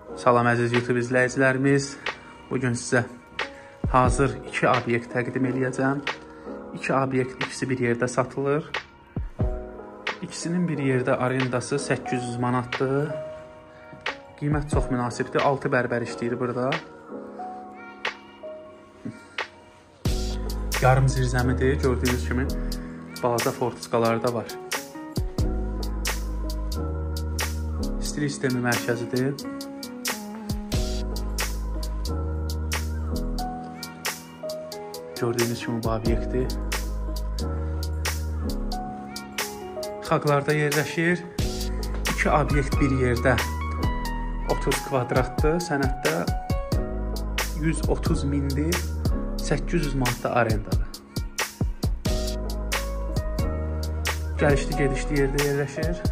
Salam əziz YouTube izləyicilərimiz. Bugün sizə hazır 2 obyekt təqdim edəcəm. 2 obyekt ikisi bir yerdə satılır. İkisinin bir yerdə arendası 800 manatdır. Qiymət çox münasibdir. 6 bərbər işləyir burada. Yarım zirzəmidir. Gördüyünüz kimi balaca fortiskaları da var. İstilik sistemi mərkəzidir. Gördüyünüz kimi bu obyekti xaqlarda yerləşir. 2 obyekt bir yerdə 30 kvadratdır. Sənəddə 130 mindir. 800 manatda arendadır. Gəlişli gedişli yerdə yerləşir.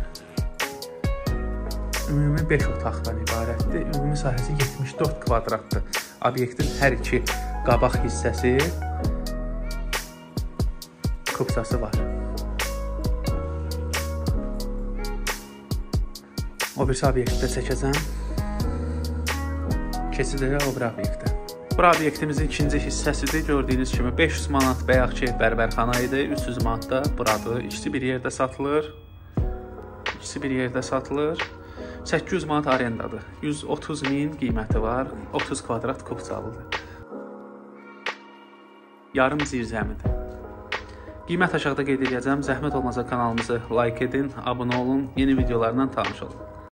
Ümumi 5 otaqdan ibarətdir. Ümumi sahəsi 74 kvadratdır. Obyektin hər iki qabaq hissəsi, kupsası var. O birisi obyektdə çəkəcəm. Keçidirək o bir obyektə. Bu obyektimizin ikinci hissəsidir. Gördüyünüz kimi 500 manat bayaq ki bərbərxana idi. 300 manatda buradır. İkisi bir yerdə satılır. 800 manat arendadır. 130 min qiyməti var. 30 kvadrat kupsalıdır. Yarım zirzəmidir. Qiymət aşağıda qeyd edəcəm. Zəhmət olmasa kanalımızı like edin, abunə olun, yeni videolarla tanış olun.